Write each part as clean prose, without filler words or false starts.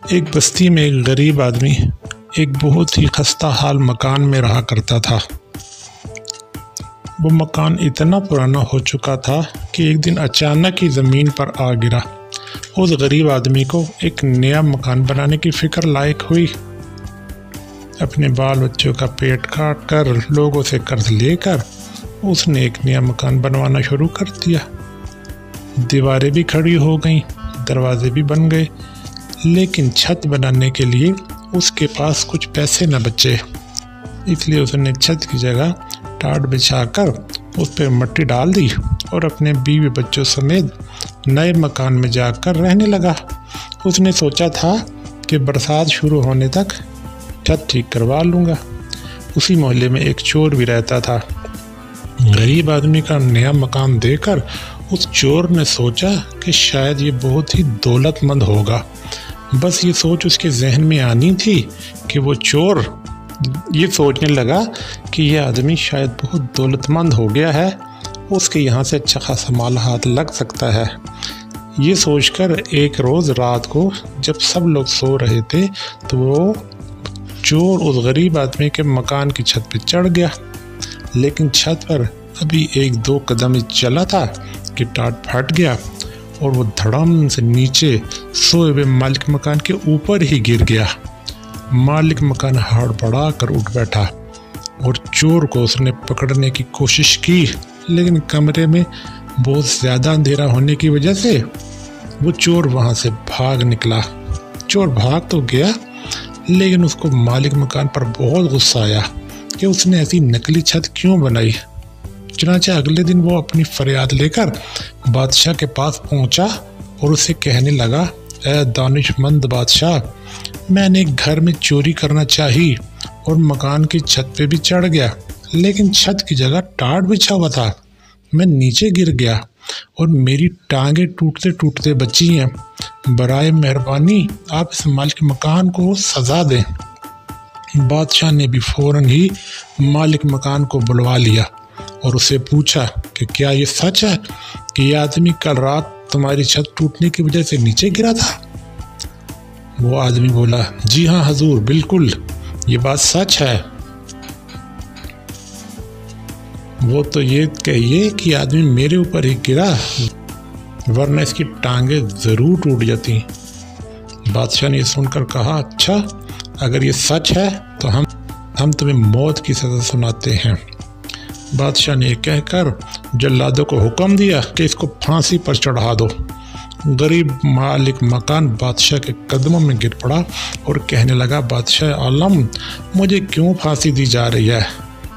ایک بستی میں ایک غریب آدمی ایک بہت ہی خستہ حال مکان میں رہا کرتا تھا۔ وہ مکان اتنا پرانا ہو چکا تھا کہ ایک دن اچانک ہی زمین پر آ گرا۔ اس غریب آدمی کو ایک نیا مکان بنانے کی فکر لاحق ہوئی۔ اپنے بال بچوں کا پیٹ کاٹ کر لوگوں سے قرض لے کر اس نے ایک نیا مکان بنوانا شروع کر دیا۔ دیواریں بھی کھڑی ہو گئیں، دروازے بھی بن گئے، لیکن چھت بنانے کے لیے اس کے پاس کچھ پیسے نہ بچے۔ اس لیے اس نے چھت کی جگہ ٹاٹ بچھا کر اس پہ مٹی ڈال دی اور اپنے بیوی بچوں سمیت نئے مکان میں جا کر رہنے لگا۔ اس نے سوچا تھا کہ برسات شروع ہونے تک چھت ٹھیک کروا لوں گا۔ اسی محلے میں ایک چور بھی رہتا تھا۔ غریب آدمی کا نیا مکان دیکھ کر اس چور نے سوچا کہ شاید یہ بہت ہی دولت مند ہوگا۔ بس یہ سوچ اس کے ذہن میں آنی تھی کہ وہ چور یہ سوچنے لگا کہ یہ آدمی شاید بہت دولت مند ہو گیا ہے، اس کے یہاں سے اچھا خاصا مال ہاتھ لگ سکتا ہے۔ یہ سوچ کر ایک روز رات کو جب سب لوگ سو رہے تھے تو وہ چور اس غریب آدمی کے مکان کی چھت پہ چڑھ گیا، لیکن چھت پر ابھی ایک دو قدم ہی چلا تھا کہ ٹاٹ پھٹ گیا اور وہ دھڑام سے نیچے سوئے ہوئے مالک مکان کے اوپر ہی گر گیا۔ مالک مکان ہڑبڑا کر اٹھ بیٹھا اور چور کو اس نے پکڑنے کی کوشش کی، لیکن کمرے میں بہت زیادہ اندھیرا ہونے کی وجہ سے وہ چور وہاں سے بھاگ نکلا۔ چور بھاگ تو گیا، لیکن اس کو مالک مکان پر بہت غصہ آیا کہ اس نے ایسی نکلی چھت کیوں بنائی۔ چنانچہ اگلے دن وہ اپنی فریاد لے کر بادشاہ کے پاس پہنچا اور اسے کہنے لگا، اے دانش مند بادشاہ، میں نے ایک گھر میں چوری کرنا چاہی اور مکان کی چھت پہ بھی چڑھ گیا، لیکن چھت کی جگہ ٹاٹ بچھا ہوا تھا۔ میں نیچے گر گیا اور میری ٹانگیں ٹوٹتے ٹوٹتے بچی ہیں۔ برائے مہربانی آپ اس مالک مکان کو سزا دیں۔ بادشاہ نے بھی فوراً ہی مالک مکان کو بلوا لیا اور اسے پوچھا کہ کیا یہ سچ ہے کہ یہ آدمی کل رات تمہاری چھت ٹوٹنے کی وجہ سے نیچے گرا تھا؟ وہ آدمی بولا، جی ہاں حضور، بالکل یہ بات سچ ہے۔ وہ تو یہ کہیے کہ یہ آدمی میرے اوپر ہی گرا، ورنہ اس کی ٹانگیں ضرور ٹوٹ جاتی۔ بادشاہ نے یہ سن کر کہا، اچھا اگر یہ سچ ہے تو ہم تمہیں موت کی سزا سناتے ہیں۔ بادشاہ نے یہ کہہ کر جلادوں کو حکم دیا کہ اس کو پھانسی پر چڑھا دو۔ غریب مالک مکان بادشاہ کے قدموں میں گر پڑا اور کہنے لگا، بادشاہ عالم، مجھے کیوں پھانسی دی جا رہی ہے؟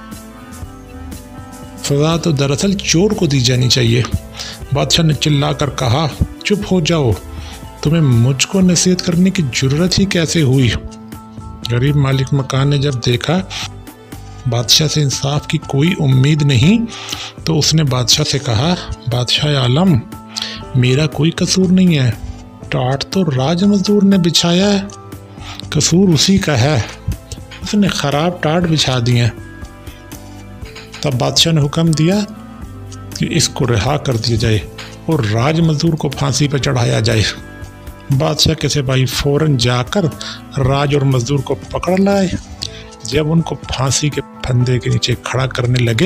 سزا تو دراصل چور کو دی جانی چاہیے۔ بادشاہ نے چلا کر کہا، چپ ہو جاؤ، تمہیں مجھ کو نصیحت کرنے کی ضرورت ہی کیسے ہوئی؟ غریب مالک مکان نے جب دیکھا بادشاہ سے انصاف کی کوئی امید نہیں تو اس نے بادشاہ سے کہا، بادشاہ عالم، میرا کوئی قصور نہیں ہے، ٹاٹ تو راج مزدور نے بچھایا ہے، قصور اسی کا ہے، اس نے خراب ٹاٹ بچھا دی ہیں۔ تب بادشاہ نے حکم دیا کہ اس کو رہا کر دیا جائے اور راج مزدور کو پھانسی پر چڑھایا جائے۔ بادشاہ کے سپاہی فوراً جا کر راج اور مزدور کو پکڑ لائے۔ جب ان کو پھانسی کے پھندے کے نیچے کھڑا کرنے لگے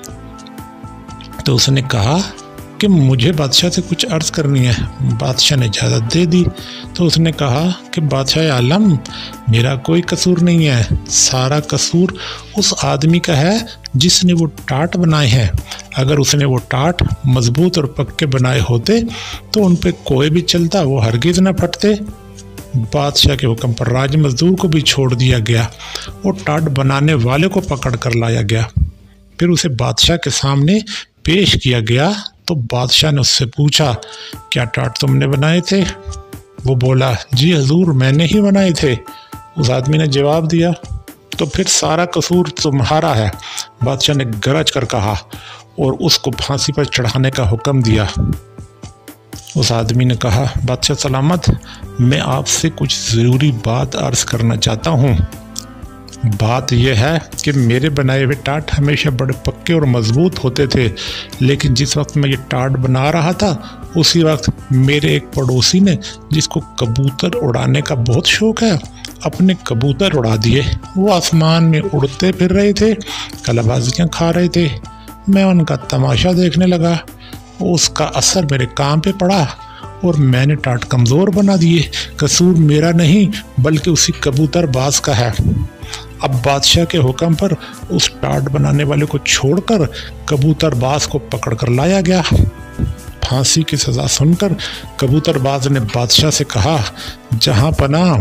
تو اس نے کہا کہ مجھے بادشاہ سے کچھ عرض کرنی ہے۔ بادشاہ نے اجازت دے دی تو اس نے کہا کہ بادشاہ عالم، میرا کوئی قصور نہیں ہے، سارا قصور اس آدمی کا ہے جس نے وہ ٹاٹ بنائے ہیں۔ اگر اس نے وہ ٹاٹ مضبوط اور پکے بنائے ہوتے تو ان پہ کوئی بھی چلتا وہ ہرگز نہ پھٹتے۔ بادشاہ کے حکم پر راج مزدور کو بھی چھوڑ دیا گیا اور ٹاٹ بنانے والے کو پکڑ کر لایا گیا۔ پھر اسے بادشاہ کے سامنے پیش کیا گیا تو بادشاہ نے اس سے پوچھا، کیا ٹاٹ تم نے بنائے تھے؟ وہ بولا، جی حضور، میں نے ہی بنائے تھے۔ اس آدمی نے جواب دیا، تو پھر سارا قصور تمہارا ہے۔ بادشاہ نے گرج کر کہا اور اس کو پھانسی پر چڑھانے کا حکم دیا۔ اس آدمی نے کہا، بادشاہ سلامت، میں آپ سے کچھ ضروری بات عرض کرنا چاہتا ہوں۔ बात यह है कि मेरे बनाए हुए टाट हमेशा बड़े पक्के और मजबूत होते थे, लेकिन जिस वक्त मैं ये टाट बना रहा था उसी वक्त मेरे एक पड़ोसी ने, जिसको कबूतर उड़ाने का बहुत शौक है, अपने कबूतर उड़ा दिए। वो आसमान में उड़ते फिर रहे थे, कलाबाजियाँ खा रहे थे। मैं उनका तमाशा देखने लगा। उसका असर मेरे काम पे पड़ा और मैंने टाट कमज़ोर बना दिए। कसूर मेरा नहीं बल्कि उसी कबूतर बाज का है। अब बादशाह के हुक्म पर उस टाट बनाने वाले को छोड़कर कबूतर बाज को पकड़ कर लाया गया। फांसी की सज़ा सुनकर कबूतर बाज ने बादशाह से कहा, जहाँ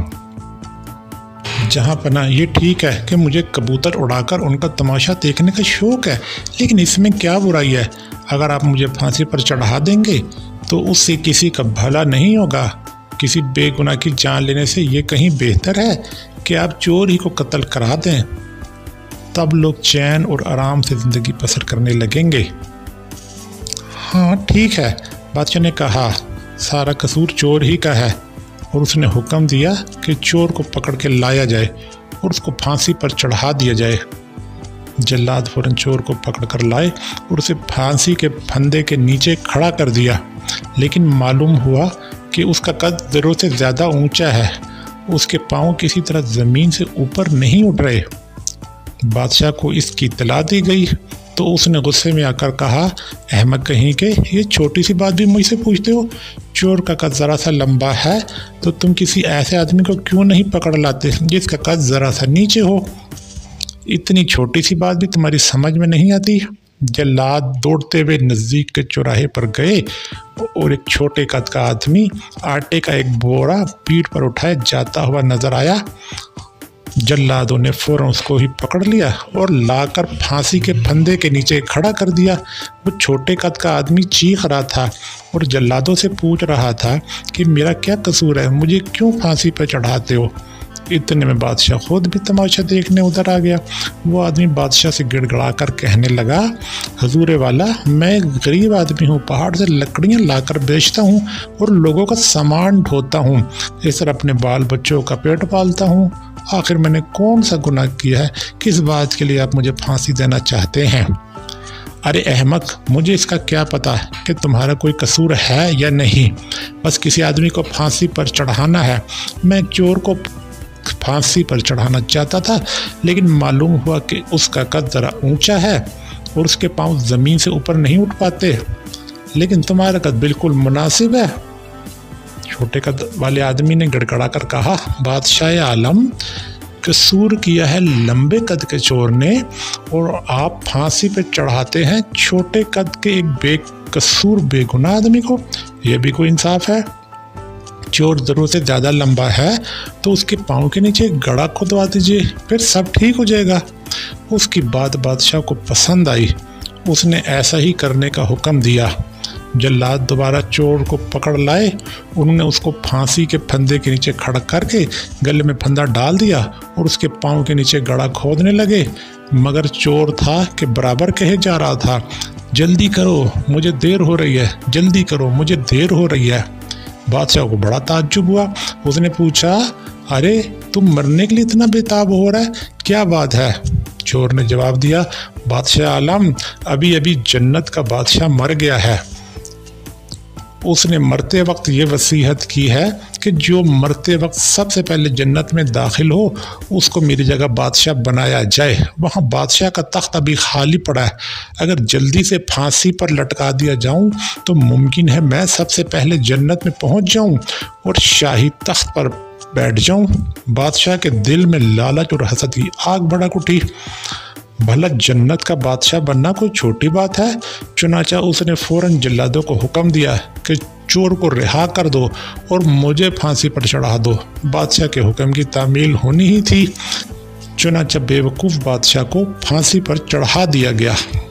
पना ये ठीक है कि मुझे कबूतर उड़ाकर उनका तमाशा देखने का शौक है, लेकिन इसमें क्या बुराई है? अगर आप मुझे फांसी पर चढ़ा देंगे तो उससे किसी का भला नहीं होगा। किसी बेगुनाह की जान लेने से ये कहीं बेहतर है कि आप चोर ही को कत्ल करा दें। तब लोग चैन और आराम से ज़िंदगी बसर करने लगेंगे। हाँ ठीक है, बादशाह ने कहा, सारा कसूर चोर ही का है। और उसने हुक्म दिया कि चोर को पकड़ के लाया जाए और उसको फांसी पर चढ़ा दिया जाए। जल्लाद फौरन चोर को पकड़ कर लाए और उसे फांसी के फंदे के नीचे खड़ा कर दिया, लेकिन मालूम हुआ कि उसका कद ज़रूरत से ज़्यादा ऊंचा है। उसके पाँव किसी तरह ज़मीन से ऊपर नहीं उठ रहे। बादशाह को इसकी इत्तला दी गई तो उसने गुस्से में आकर कहा, अहमक कहीं के, ये छोटी सी बात भी मुझसे पूछते हो? चोर का कद ज़रा सा लंबा है तो तुम किसी ऐसे आदमी को क्यों नहीं पकड़ लाते जिसका कद ज़रा सा नीचे हो? इतनी छोटी सी बात भी तुम्हारी समझ में नहीं आती? जल्लाद दौड़ते हुए नज़दीक के चौराहे पर गए और एक छोटे कद का आदमी आटे का एक बोरा पीठ पर उठाए जाता हुआ नजर आया। जल्लादों ने फौरन उसको ही पकड़ लिया और लाकर फांसी के फंदे के नीचे खड़ा कर दिया। वो छोटे कद का आदमी चीख रहा था और जल्लादों से पूछ रहा था कि मेरा क्या कसूर है, मुझे क्यों फांसी पर चढ़ाते हो? इतने में बादशाह खुद भी तमाशा देखने उधर आ गया। वो आदमी बादशाह से गिड़गड़ा कर कहने लगा, हजूर वाला, मैं गरीब आदमी हूँ, पहाड़ से लकड़ियाँ लाकर बेचता हूँ और लोगों का सामान ढोता हूँ, इस तरह अपने बाल बच्चों का पेट पालता हूँ। आखिर मैंने कौन सा गुनाह किया है? किस बात के लिए आप मुझे फांसी देना चाहते हैं? अरे अहमक, मुझे इसका क्या पता कि तुम्हारा कोई कसूर है या नहीं, बस किसी आदमी को फांसी पर चढ़ाना है। मैं चोर को फांसी पर चढ़ाना चाहता था, लेकिन मालूम हुआ कि उसका कद ज़रा ऊंचा है और उसके पाँव ज़मीन से ऊपर नहीं उठ पाते, लेकिन तुम्हारा कद बिल्कुल मुनासिब है। छोटे कद वाले आदमी ने गड़गड़ा कर कहा, बादशाह आलम, कसूर किया है लंबे कद के चोर ने और आप फांसी पे चढ़ाते हैं छोटे कद के एक बेकसूर बेगुनाह आदमी को। यह भी कोई इंसाफ है? चोर ज़रूरत से ज़्यादा लंबा है तो उसके पाँव के नीचे गड़ा खुदवा दीजिए, फिर सब ठीक हो जाएगा। उसकी बात बादशाह को पसंद आई। उसने ऐसा ही करने का हुक्म दिया। जल्लाद दोबारा चोर को पकड़ लाए। उन्होंने उसको फांसी के फंदे के नीचे खड़ा करके गले में फंदा डाल दिया और उसके पाँव के नीचे गड़ा खोदने लगे, मगर चोर था कि बराबर कहे जा रहा था, जल्दी करो मुझे देर हो रही है, जल्दी करो मुझे देर हो रही है। बादशाह को बड़ा ताज्जुब हुआ। उसने पूछा, अरे तुम मरने के लिए इतना बेताब हो रहा है, क्या बात है? चोर ने जवाब दिया, बादशाह आलम, अभी अभी जन्नत का बादशाह मर गया है। उसने मरते वक्त ये वसीयत की है कि जो मरते वक्त सबसे पहले जन्नत में दाखिल हो उसको मेरी जगह बादशाह बनाया जाए। वहाँ बादशाह का तख्त अभी खाली पड़ा है। अगर जल्दी से फांसी पर लटका दिया जाऊँ तो मुमकिन है मैं सबसे पहले जन्नत में पहुँच जाऊँ और शाही तख्त पर बैठ जाऊँ। बादशाह के दिल में लालच और हसद की आग भड़क उठी। भला जन्नत का बादशाह बनना कोई छोटी बात है? चुनाचा उसने फौरन जल्लादों को हुक्म दिया कि चोर को रिहा कर दो और मुझे फांसी पर चढ़ा दो। बादशाह के हुक्म की तामील होनी ही थी। चुनाचा बेवकूफ़ बादशाह को फांसी पर चढ़ा दिया गया।